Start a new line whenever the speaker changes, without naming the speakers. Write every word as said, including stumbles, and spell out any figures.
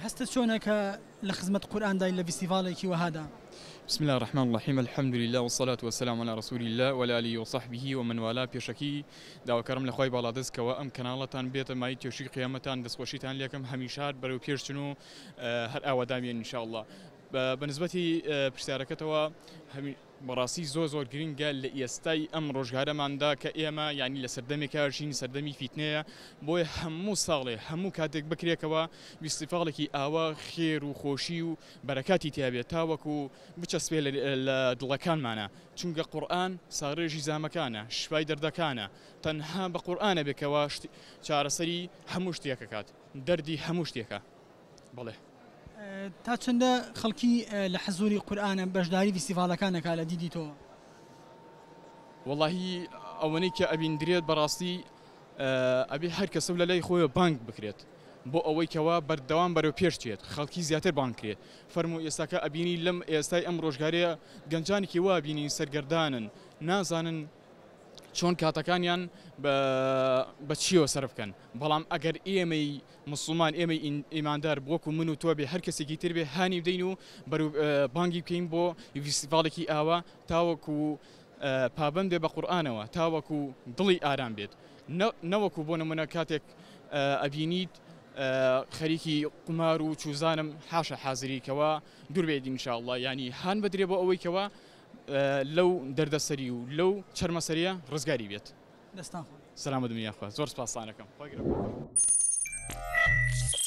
هەستە چۆنەکە لە خزمەت قورآن دای لە فیستیڤالێکی وەهادا؟
بسم الله الرحمن الرحيم الحمد لله والصلاة والسلام على رسول الله وعلى آله وصحبه ومن والاه بيشكي داوا كرم لخوي بالادس كوا ام كنالتان بيت ماي توشي قيامتان دسوشيتان لكم هميشات برو بيرشنو هر اودامي ان شاء الله بالنسبه برساركتوا همي براسي زو زور جرين قال يستاي ام روجهاره ماندا كايما يعني لسردمي كارشين سردمي فتنه بو همو صالح همو كاتك بكريكوا باستفاضلك اوا خير وخوشي وبركاتي تابع تاوكو بچسبه لدلكان معنا چونك قران صارجي زامكانه شفاي دردكانه تنها بقران بكوا چارسري هموشتيكات دردي هموشتيكا بله
تا چەندە خەڵکی لە حەزوری قورآنە بەشداری فیستیڤالەکانەکە لە دیدی تۆ؟
والله ئەوەنەی کە ئەبیندرێت بەڕاستی ئەبێ هەر کەسە لە لای خۆی بانک بکرێت بۆ ئەوەی کەوا بەردەوام بەرەو پێشچێت خەڵکی زیاتر بانکرێت فەرموو ئێستاکە ئەبینی لەم ئێستای ئەم ڕۆژگارەیە گەنجانێکی وا بینی سەرگەردانن نازانن چۆن کاتەکانیان بە چیەوە سەرف بکەن بەڵام ئەگەر ئێمەی مسلمان ئێمەی ئیماندار بۆکو من و تۆ بێ هەر کەسێکی تر بێ هانی بدەین و بەرەو بانگی بکەین بۆ فیستیڤالێکی ئاوا تاوەکو پابەند بێ بە قورئانەوە تاوەکو دڵی ئارام بێت نەوەکو بۆ نمونە کاتێک ئەبینیت خەریکی قمار و چوزانم حاشە حازریکەوە دوور بێت ئینشاءڵڵا یعنی هان بەدرێ بۆ ئەوەی کەوا لەو دەردەسەری و لەو چەرمەسەریە ڕزگاری بێت.
دەستان
سەلامەت دنیا خوا زۆر سپاسانەکەم.